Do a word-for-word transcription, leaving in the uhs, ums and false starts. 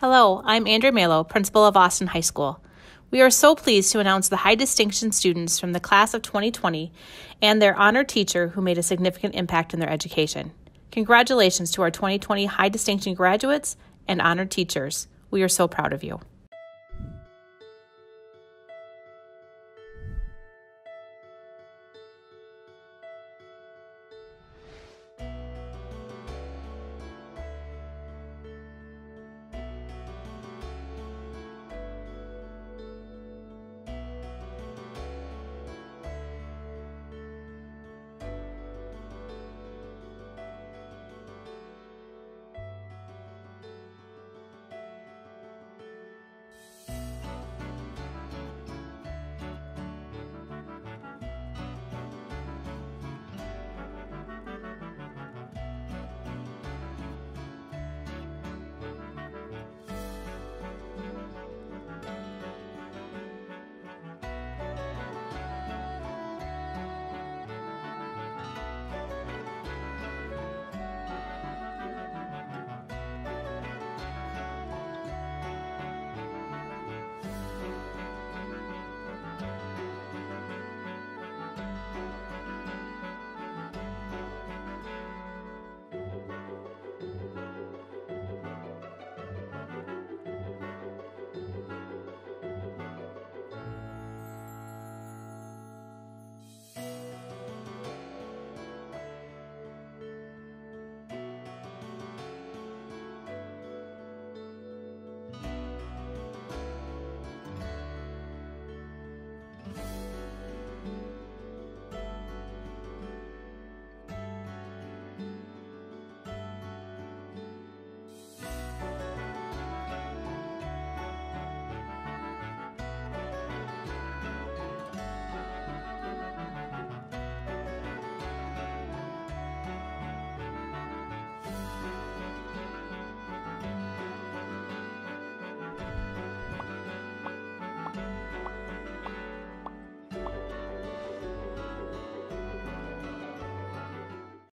Hello, I'm Andrea Malo, principal of Austin High School. We are so pleased to announce the high distinction students from the class of twenty twenty and their honored teacher who made a significant impact in their education. Congratulations to our twenty twenty high distinction graduates and honored teachers. We are so proud of you.